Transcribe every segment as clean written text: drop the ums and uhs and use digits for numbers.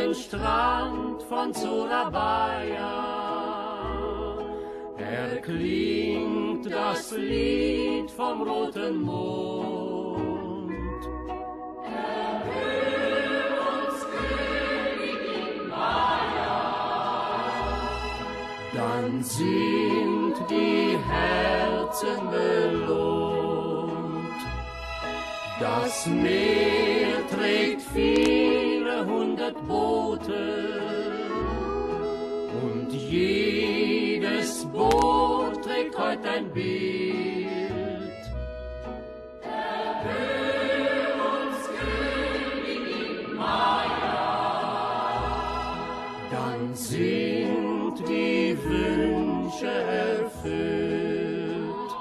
weißen Strand von Surabaya erklingt das Lied vom roten Mond. Erhöhe uns, Königin Maya, dann sind die Herzen belohnt. Das Meer trägt viele hundert Boote und jedes Boot trägt heute ein Bild. Erhöhe uns, Königin Maya, dann sind die Wünsche erfüllt.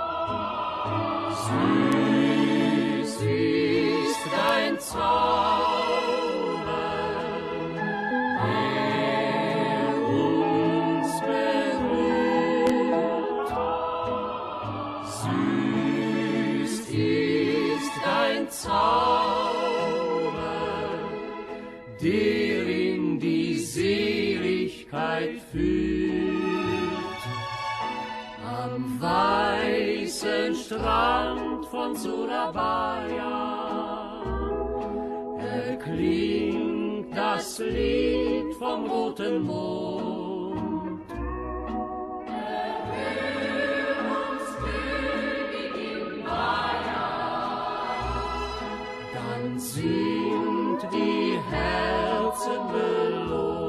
Süß ist dein Zauber, der uns berührt. Süß ist dein Zauber, der in die Seligkeit führt. Am weißen Strand von Surabaya erklingt das Lied vom roten Mond. Erhöhe uns, Königin Maya, dann sind die Herzen belohnt.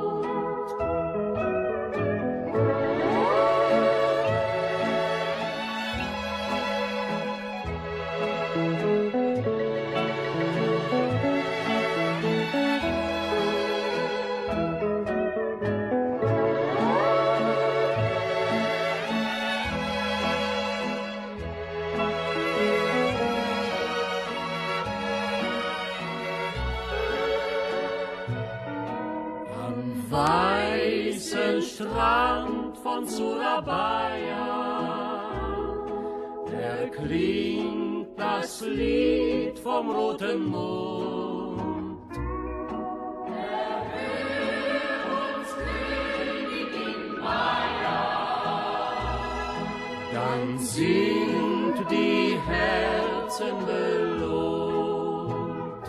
Weißen Strand von Surabaya erklingt das Lied vom roten Mond. Erhöhe uns, Königin Maya, dann sind die Herzen belohnt.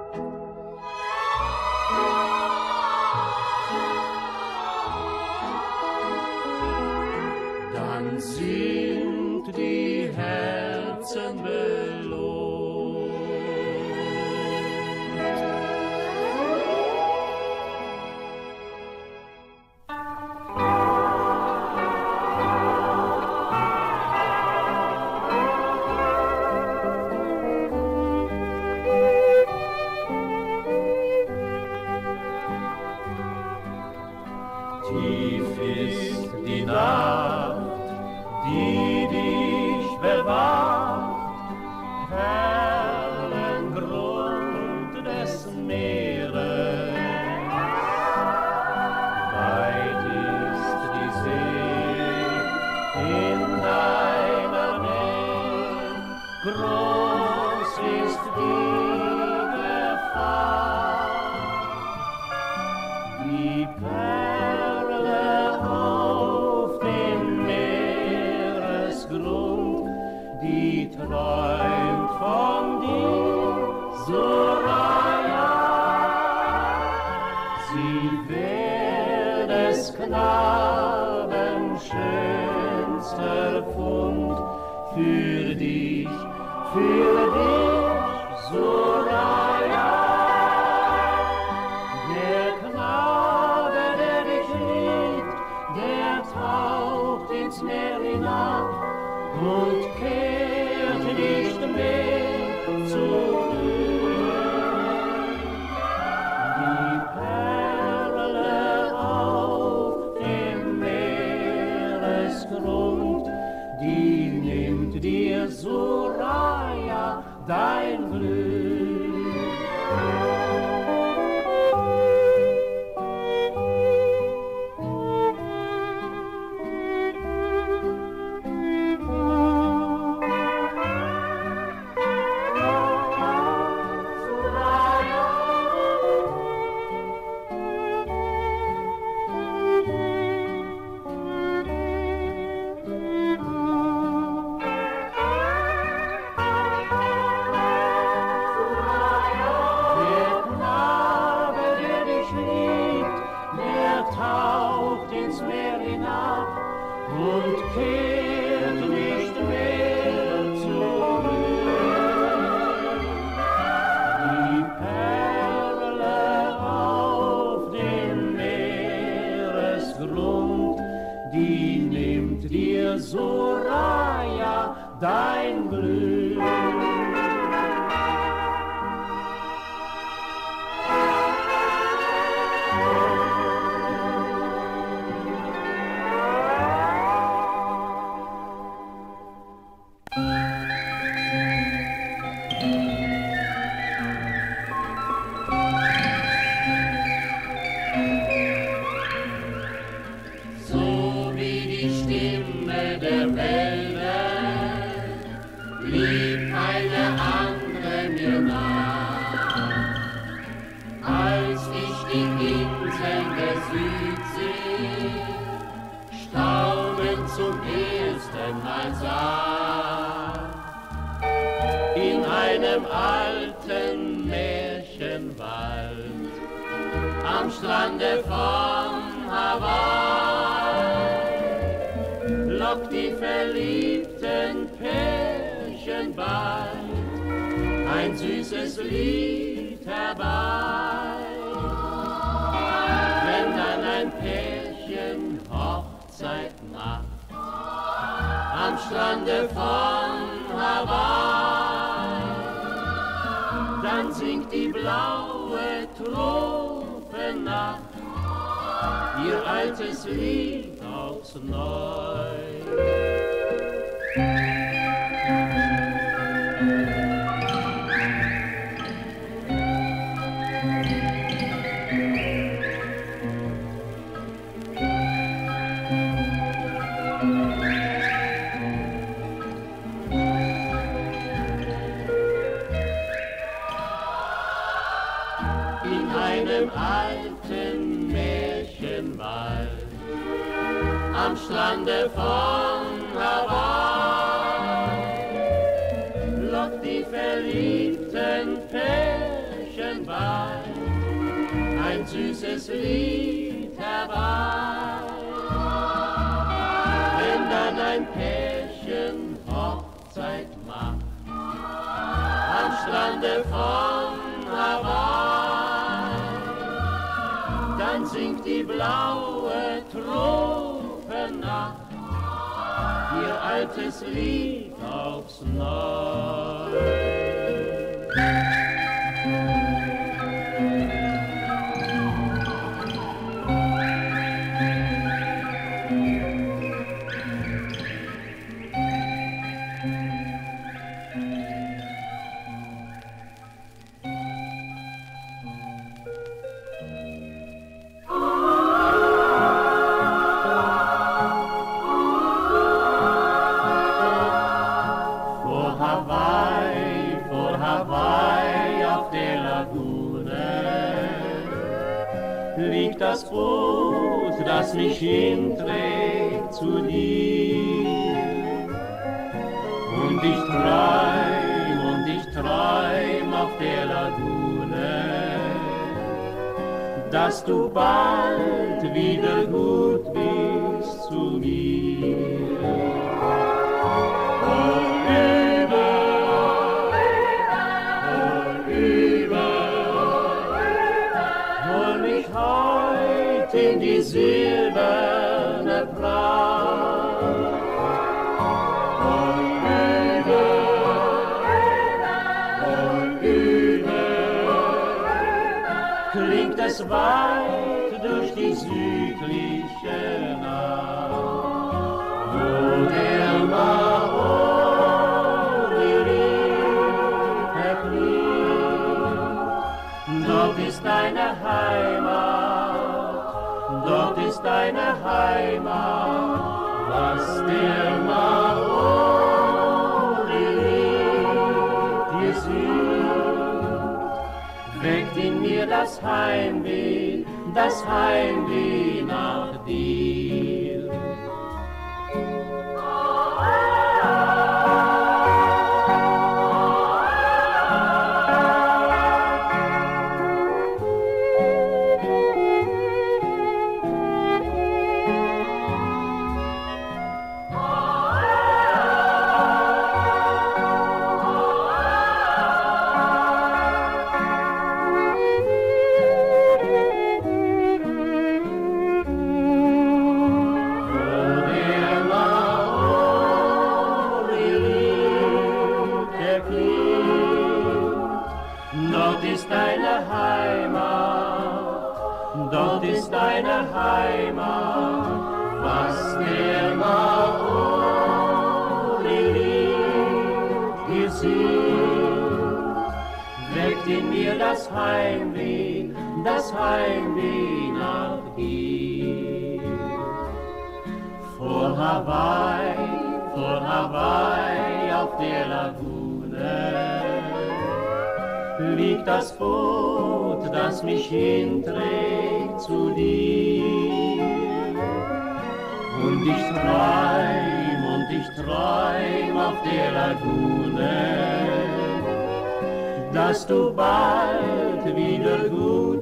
Dann sind die Herzen belohnt. Tief ist die Nacht, die dich bewahrt, hellen Grund des Meeres. Weit ist die See in deiner Nähe, groß ist die Gefahr. Die Perle auf dem Meeresgrund, die träumt von dir, Soraya. Sie wär des Knaben schönster Fund für dich, Soraya. Der Knabe, der dich liebt, der taucht ins Meer hinab und kehrt nicht mehr zurück. Die Perle auf dem Meeresgrund, die nimmt dir, Soraya, dein Glück. und kehrt nicht mehr zurück. Die Perle auf dem Meeresgrund, die nimmt dir, Soraya, dein Glück. In einem alten Märchenwald am Strande von Hawaii lockt die verliebten Pärchen bald ein süßes Lied herbei. Wenn dann ein Pärchen Hochzeit macht am Strande von Hawaii, dann singt die blaue Tropennacht ihr altes Lied aufs Neu. In einem alten Märchenwald am Strande von Hawaii lockt die verliebten Pärchen bald ein süßes Lied herbei. Wenn dann ein Pärchen Hochzeit macht am Strande von Hawaii, dann singt die blaue Tropennacht ihr altes Lied aufs Neue. Hawaii auf der Lagune liegt das Boot, das mich hinträgt zu dir. Und ich träum auf der Lagune, dass du bald wieder gut bist zu mir. In die silberne Pracht und klingt es weit durch die südliche Nacht, wo der Maori erklingt. Dort ist deine Heimat, dort ist deine Heimat, was der Maori dir singt, weckt in mir das Heimweh nach dir. das Heimweh nach dir. Vor Hawaii auf der Lagune liegt das Boot, das mich hinträgt zu dir. Und ich träum auf der Lagune, dass du bald wieder gut